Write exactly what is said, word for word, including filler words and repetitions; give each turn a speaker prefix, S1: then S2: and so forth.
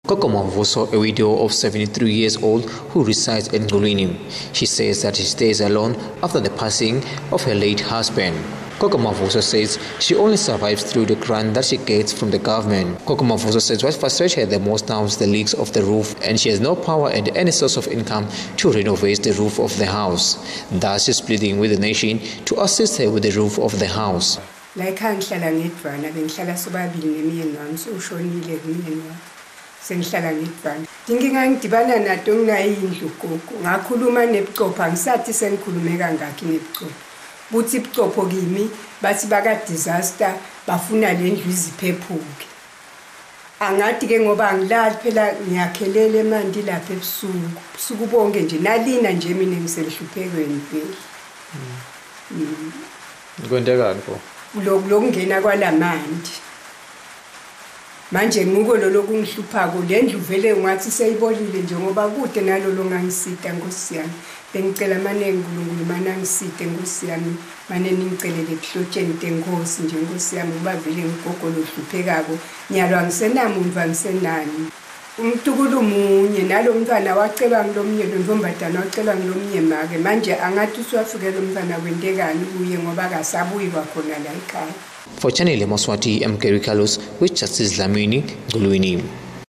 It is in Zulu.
S1: Gogo Mavuso, a widow of seventy-three years old who resides in Ngulwini. She says that she stays alone after the passing of her late husband. Gogo Mavuso says she only survives through the grant that she gets from the government. Gogo Mavuso says what frustrates her the most now is the leaks of the roof, and she has no power and any source of income to renovate the roof of the house. Thus, she's pleading with the nation to assist her with the roof of the house.
S2: Like ngihlala ngedwana bengihlala sobabili nemiyeni wami ushonile kumyeni wami sengihlala ngedwana inkinga ngidibana nato ngayindlu gogo ngakhuluma nebucopho angisathi sengikhulume kangaki nebucopho buthi ibucopho kimi bathi baka disaster bafuna lendlu iziphephuke angathi ke ngoba ngilali phela ngiyakhelele manje lapha ebusuku busuku bonke nje nalina nje mina ngisehluphekweni phela
S1: Kwenzekani pho
S2: lokungena kwalamandi manje nguko lo lokungihluphako lendlu vele ngathi seyibolile nje ngoba kude nalolo ngangisita Nkosi yami bengicela manengi uNkulunkulu mana ngisite Nkosi yami mane ningicelele kuhlotsheni tenkosi nje Nkosi yami uba vele ngigogo lohluphekako nyalo angisenami umva ngisenani umtukulu munye nalo mntwana wacela ngilomnye lontombazana wacela ngilomnye make manje angathi usuwafikela umntwana kwentekani kuye ngoba akasabuyi kwakhona la ekhaya.
S1: For Channel Moswati, I'm Kerry Carlos with Justice Lamini, Ngulwini.